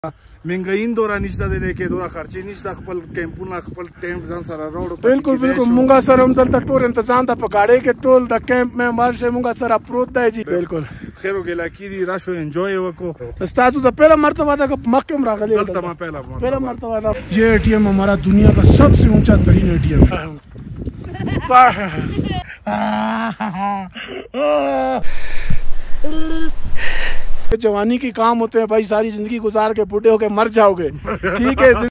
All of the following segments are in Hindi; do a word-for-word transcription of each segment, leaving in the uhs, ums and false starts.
महंगाई दौरा निश्ता दे लेके दौरा खर्चे निश्ता खपल कैंपुना खपल टेंट जान सारा रोड बिल्कुल बिल्कुल मुंगा सर हम दल टोर इंतजाम था पकाड़े के टोल द कैंप में मार से मुंगा सर अप्रोच है जी बिल्कुल खैरो गेला की राशो एंजॉय वको उस्ताद तो पहला मर्तबा था मक्कम रहा गले तमा पहला पहला मर्तबा था। ये एटीएम हमारा दुनिया का सबसे ऊंचा तरीन एटीएम है। जवानी की काम होते हैं भाई, सारी जिंदगी गुजार के बूढ़े होके मर जाओगे, ठीक है।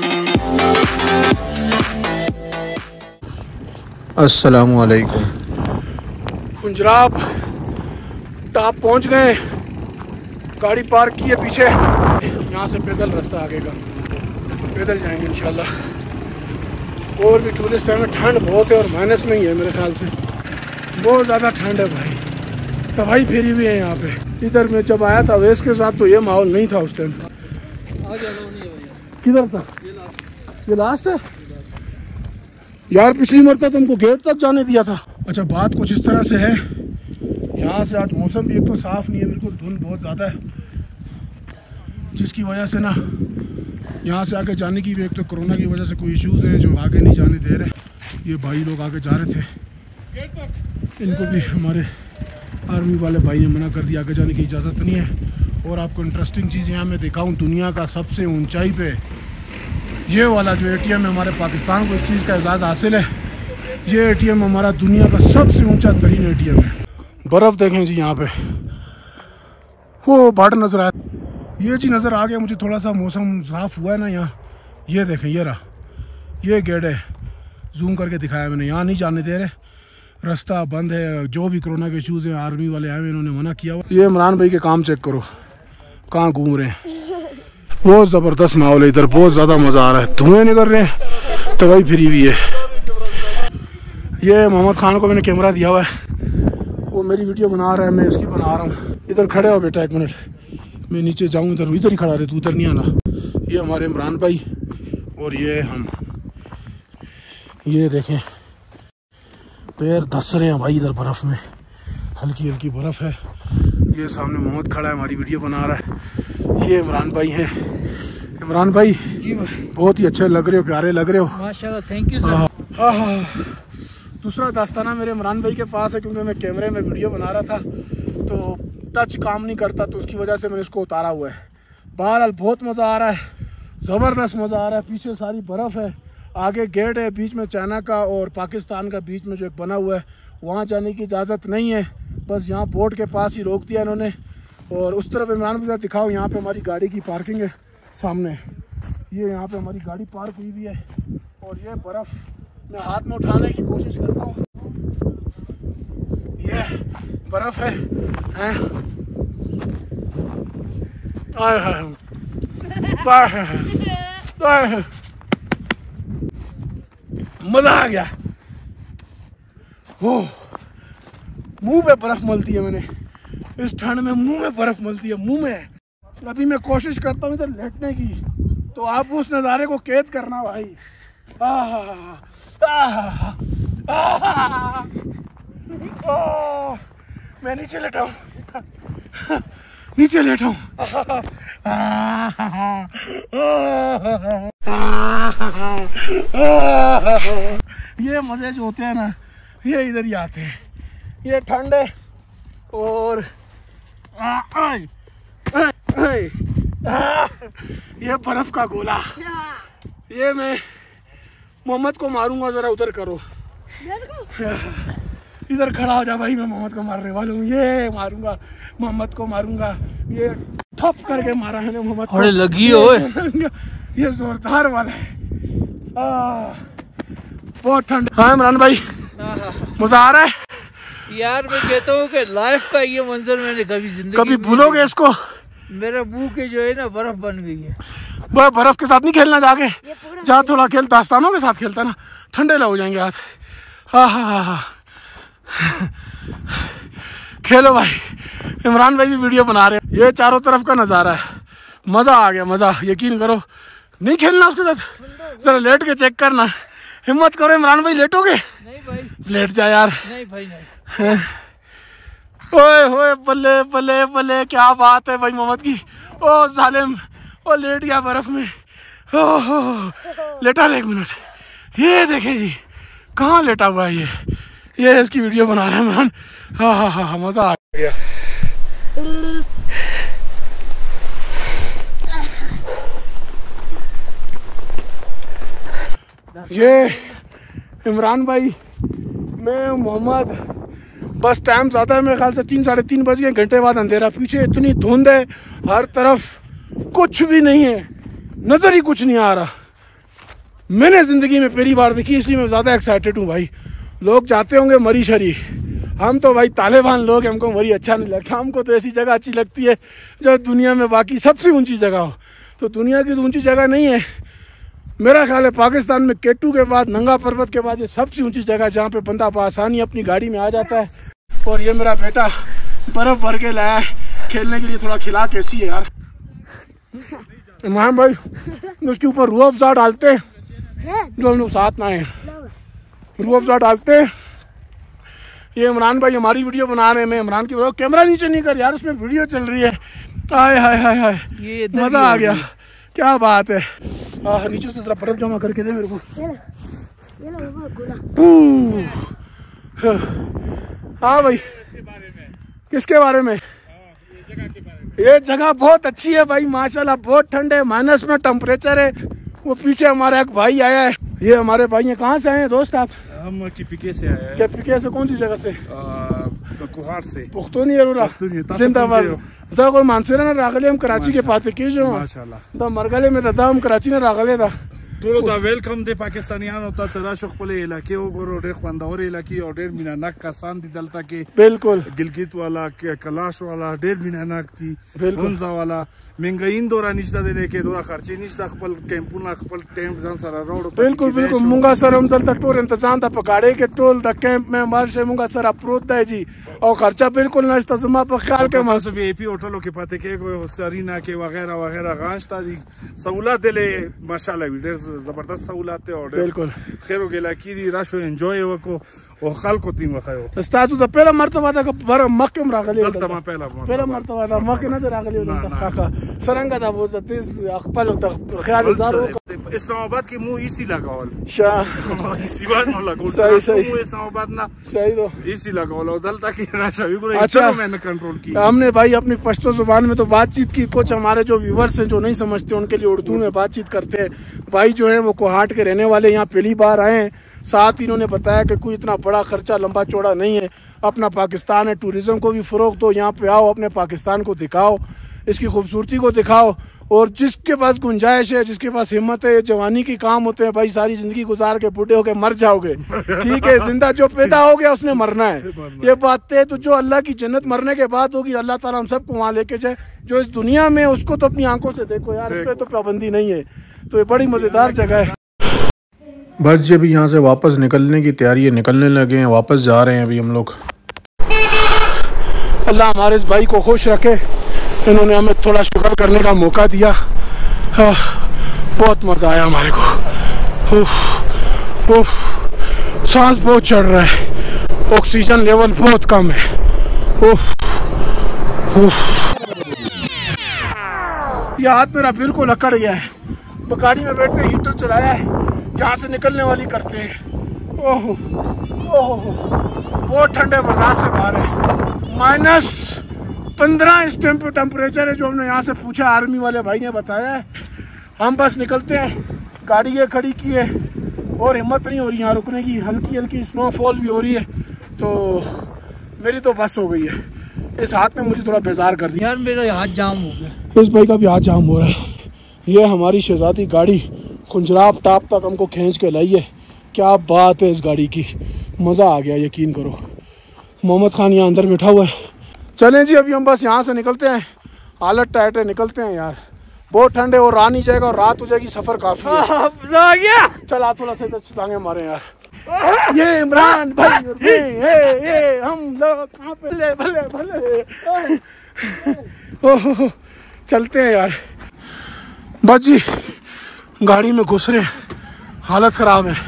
अस्सलामु अलैकुम। कुंजराब टॉप पहुंच गए, गाड़ी पार्क की है पीछे, यहाँ से पैदल रास्ता आगे का, पैदल जाएंगे इंशाल्लाह। और भी टूरिस्ट है, ठंड बहुत है और माइनस में ही है मेरे ख्याल से, बहुत ज़्यादा ठंड है भाई, तबाही फेरी हुई है यहाँ पे। इधर मैं जब आया था वेस्ट के साथ तो ये माहौल नहीं था उस टाइम। किधर था? ये लास्ट है यार, पिछली मरता तुमको गेट तक जाने दिया था। अच्छा बात कुछ इस तरह से है, यहाँ से आज मौसम भी एक तो साफ नहीं है, बिल्कुल धुंध बहुत ज़्यादा है, जिसकी वजह से ना यहाँ से आगे जाने की भी एक तो कोरोना की वजह से कोई इश्यूज़ हैं जो आगे नहीं जाने दे रहे। ये भाई लोग आगे जा रहे थे, इनको भी हमारे आर्मी वाले भाई ने मना कर दिया, आगे जाने की इजाज़त नहीं है। और आपको इंटरेस्टिंग चीज़ यहाँ मैं दिखाऊँ, दुनिया का सबसे ऊंचाई पे ये वाला जो एटीएम है, हमारे पाकिस्तान को इस चीज़ का एजाज़ हासिल है। ये एटीएम हमारा दुनिया का सबसे ऊंचा तरीन एटीएम है। बर्फ़ देखें जी यहाँ पे, वो बार्डर नज़र आया, ये जी नज़र आ गया मुझे, थोड़ा सा मौसम साफ़ हुआ है ना यहाँ। ये देखें, ये रहा, ये गेट है, जूम करके दिखाया मैंने, यहाँ नहीं जाने दे रहे, रास्ता बंद है। जो भी कोरोना के इशूज़ हैं, आर्मी वाले आए हुए, इन्होंने मना किया हुआ। ये इमरान भाई के काम चेक करो, कहाँ घूम रहे हैं, बहुत ज़बरदस्त माहौल है इधर, बहुत ज़्यादा मज़ा आ रहा है, धुएँ निकल रहे हैं, तबाही फिरी हुई है। ये मोहम्मद खान को मैंने कैमरा दिया हुआ है, वो मेरी वीडियो बना रहा है, मैं इसकी बना रहा हूँ। इधर खड़े हो बेटा, एक मिनट, मैं नीचे जाऊँ, इधर इधर ही खड़ा रहे, तू उधर नहीं आना। ये हमारे इमरान भाई और ये हम, ये देखें पैर धस रहे हैं भाई इधर बर्फ़ में, हल्की हल्की बर्फ़ है। ये सामने मोहम्मद खड़ा है, हमारी वीडियो बना रहा है। ये इमरान भाई हैं। इमरान भाई जी बहुत ही अच्छे लग रहे हो, प्यारे लग रहे हो माशाल्लाह, थैंक यू सर। हाँ हाँ, दूसरा दास्ताना मेरे इमरान भाई के पास है, क्योंकि मैं कैमरे में वीडियो बना रहा था तो टच काम नहीं करता, तो उसकी वजह से मैंने इसको उतारा हुआ है। बहरहाल बहुत मज़ा आ रहा है, ज़बरदस्त मज़ा आ रहा है। पीछे सारी बर्फ़ है, आगे गेट है, बीच में चाइना का और पाकिस्तान का बीच में जो एक बना हुआ है, वहाँ जाने की इजाज़त नहीं है, बस यहाँ बोर्ड के पास ही रोक दिया इन्होंने। और उस तरफ इमरान भाई दिखाओ, यहाँ पे हमारी गाड़ी की पार्किंग है सामने, ये यहाँ पे हमारी गाड़ी पार्क हुई हुई है। और ये बर्फ़ मैं हाथ में उठाने की कोशिश करता हूँ, ये बर्फ़ है, है? आए हाय मज़ा आ गया। हो मुंह पे बर्फ मलती है, मैंने इस ठंड में मुंह में बर्फ मलती है, मुंह में। अभी मैं कोशिश करता हूँ इधर लेटने की, तो आप उस नज़ारे को कैद करना भाई। आहा, आहा, आहा, आहा, मैं नीचे लेटा हूँ, नीचे लेटा हूँ। ये मज़े जो होते हैं ना, ये इधर ही आते हैं। ये ठंड है और आ, आई, आई, आई, आ, ये बर्फ का गोला, ये मैं मोहम्मद को मारूंगा, जरा उधर करो, इधर खड़ा हो जा भाई, मैं मोहम्मद को मारने वाला हूँ, ये मारूंगा मोहम्मद को, मारूंगा। ये ठप करके मारा है ना मोहम्मद को, लगी हो ये जोरदार वाला है। आ, बहुत ठंड। हाँ इमरान भाई, मजा आ रहा है यार। मैं कहता हूँ कि लाइफ का ये मंजर मैंने कभी जिंदगी कभी भूलोगे इसको। मेरा मुंह के जो है ना बर्फ बन गई है। वो बर्फ के साथ नहीं खेलना, जाके जा थोड़ा खेल, दास्तानों के साथ खेलता ना, ठंडे हो जाएंगे हाथ। हाँ हाँ हाँ हाँ खेलो भाई। इमरान भाई भी वीडियो बना रहे हैं, ये चारों तरफ का नज़ारा है, मज़ा आ गया, मज़ा। यकीन करो, नहीं खेलना उसके साथ, जरा लेट के चेक करना, हिम्मत करो इमरान भाई। लेटोगे? नहीं भाई, लेट जा यार। नहीं भाई नहीं। ओए होए, बल्ले बल्ले बल्ले, क्या बात है भाई मोहम्मद की। ओ जालिम, और लेट गया बर्फ में। हो हो लेटा रहे एक मिनट, ये देखें जी कहाँ लेटा हुआ है ये ये इसकी वीडियो बना रहे हैं इमरान। हाँ हाँ हाँ हाँ मज़ा आ गया। ये इमरान भाई, मैं मोहम्मद, बस टाइम ज़्यादा है मेरे ख्याल से तीन साढ़े तीन बज गए, घंटे बाद अंधेरा, पीछे इतनी धुंध है, हर तरफ कुछ भी नहीं है, नज़र ही कुछ नहीं आ रहा। मैंने ज़िंदगी में पहली बार देखी, इसलिए मैं ज़्यादा एक्साइटेड हूँ भाई। लोग जाते होंगे मरी शरी, हम तो भाई तालिबान लोग, हमको मरी अच्छा नहीं लगता। हमको तो ऐसी जगह अच्छी लगती है जो दुनिया में बाकी सबसे ऊंची जगह हो। तो दुनिया की तो ऊंची जगह नहीं है, मेरा ख्याल है पाकिस्तान में केटू के बाद, नंगा पर्वत के बाद ये सबसे ऊंची जगह जहाँ पे बंदा आसानी अपनी गाड़ी में आ जाता है। और ये मेरा बेटा बर्फ भर के लाया है खेलने के लिए, थोड़ा खिला कैसी है यार इमरान भाई। उसके ऊपर रूह अफ़ज़ा डालते हैं, जो हम लोग साथ ना है, रूह अफ़ज़ा डालते हैं। ये इमरान भाई हमारी वीडियो बना रहे हैं, मैं इमरान की, कैमरा नीचे नहीं कर यार, उसमें वीडियो चल रही है। हाय हाय हाय हाय, मज़ा आ गया, क्या बात है। आ, नीचे से जरा बर्फ जमा करके दे मेरे को। हाँ भाई, किसके बारे में? ये जगह बहुत अच्छी है भाई माशाल्लाह, बहुत ठंड है, माइनस में टेम्परेचर है। वो पीछे हमारा एक भाई आया है, ये हमारे भाई हैं। कहाँ से आए हैं दोस्त आप? हम केपीके से आए हैं। केपीके से कौन सी जगह से? कुहार से। पुख्तूनी है जिंदाबाद। दा कोई मानसेरा ना रागले, हम कराची के पाते की जो माशाल्लाह दा मरगले में दा हम कराची ना रागले दा। ټولو ته ویلکم د پاکستانیانو ته چې راشو خپل علاقې وګورو، ډېر خوندور علاقې او ډېر مینه‌ناک کسان دي دلته کې. بالکل ګلګیت والا، کلاش والا ډېر مینه‌ناک دي، هونزا والا منګاین دورا نشته د لیکې دورا خرچې نشته، خپل کیمپونه خپل ټینټ ځان سره راوړو. بالکل بالکل مونږه سره هم دلته ټول انتظام ته پکاړې کې ټول د کیمپ میں مال شه مونږه سره پروت دی جی، او خرچه بالکل نشته زما په خیال کې. تاسو وی آی پی هوټلو کې پاتې کېږئ، سرینا کې وغیرہ وغیرہ غانشتا دي، سہولت له ماشاءالله ډېر زبردست سہولت او بالکل خیر او ګلاکی دي. راشو انجوای وکړو او خلکو تیم وخایو. استادو د پیله مرتبه دا بر مکه راغلی دلته ما پیله پیله مرتبه دا مکه نه راغلی دلته کاکا سرنګ دا وو د تیز خپل د خیال زارو. اسلام آباد کې مو ایسی لگاول شاه ایسی وان نو لگاول صحیح صحیح مو اسلام آباد نه صحیح دو ایسی لگاول او دلته کې راشو وګورئ. اچھا मैंने कंट्रोल की। हमने भाई अपनी पश्तो जुबान में तो बातचीत की, कुछ हमारे जो व्यूवर्स हैं जो नहीं समझते उनके लिए उर्दू में बातचीत करते हैं। भाई जो है वो कोहाट के रहने वाले, यहाँ पहली बार आए हैं। साथ ही इन्होंने बताया कि कोई इतना बड़ा खर्चा लंबा चौड़ा नहीं है, अपना पाकिस्तान है, टूरिज्म को भी फ़रोग़ दो, यहाँ पे आओ, अपने पाकिस्तान को दिखाओ, इसकी खूबसूरती को दिखाओ। और जिसके पास गुंजाइश है, जिसके पास हिम्मत है, जवानी की काम होते हैं भाई, सारी जिंदगी गुजार के बूढ़े होके मर जाओगे, ठीक है। जिंदा जो पैदा हो गया उसने मरना है, ये बात है। तो जो अल्लाह की जन्नत मरने के बाद होगी, अल्लाह ताला हम सबको वहाँ लेके जाए। जो इस दुनिया में उसको तो अपनी आंखों से देखो यार, इस पे तो पाबंदी नहीं है। तो ये बड़ी मजेदार जगह है। बस जब यहाँ से वापस निकलने की तैयारी है, निकलने लगे हैं, वापस जा रहे हैं अभी हम लोग। अल्लाह हमारे इस भाई को खुश रखे, इन्होंने हमें थोड़ा शुक्र करने का मौका दिया। हाँ, बहुत मज़ा आया हमारे को। उफ, उफ, सांस बहुत चढ़ रहा है, ऑक्सीजन लेवल बहुत कम है। उफ, उफ। यह हाथ मेरा बिल्कुल अकड़ गया है। गाड़ी में बैठते हीटर चलाया है, यहाँ से निकलने वाली करते हैं। ओह ओह, बहुत ठंडे बर्दाश्त से बाहर है, माइनस पंद्रह इस टेम्पो टेम्परेचर है जो हमने यहाँ से पूछा, आर्मी वाले भाई ने बताया है। हम बस निकलते हैं, गाड़ी ये खड़ी की है और हिम्मत नहीं हो रही यहाँ रुकने की, हल्की हल्की स्नोफॉल भी हो रही है। तो मेरी तो बस हो गई है, इस हाथ ने मुझे थोड़ा बेजार कर दिया यार, मेरा हाथ जाम हो गया। इस भाई का भी हाथ जाम हो रहा है। ये हमारी शहजादी गाड़ी खुंजराब टाप तक हमको खींच के लाई है। क्या बात है इस गाड़ी की, मज़ा आ गया, यकीन करो। मोहम्मद खान यहाँ अंदर बैठा हुआ है। चलें जी, अभी हम बस यहाँ से निकलते हैं, हालत टाइट है, निकलते हैं यार, बहुत ठंड है और रहा नहीं जाएगा और रात हो जाएगी, सफ़र काफ़ी है। आ गया, चल थोड़ा सा टांगे मारे यार। ये इमरान भाई, ये ये ये हम लोग कहाँ पे, भले भले भले ओह, चलते हैं यार। बस जी गाड़ी में घुस रहे, हालत ख़राब है।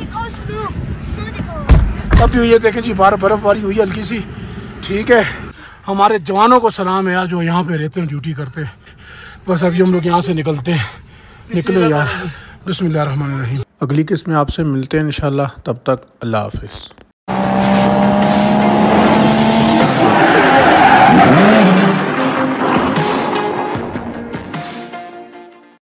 अभी ये देखें जी, बाहर बर्फबारी हुई हल्की सी, ठीक है। हमारे जवानों को सलाम है यार, जो यहाँ पे रहते हैं, ड्यूटी करते हैं। बस अभी हम लोग यहाँ से निकलते हैं। निकलो यार, बिस्मिल्लाह रहमान रहीम। अगली किस्त में आपसे मिलते हैं इंशाल्लाह, तब तक अल्लाह हाफिज़।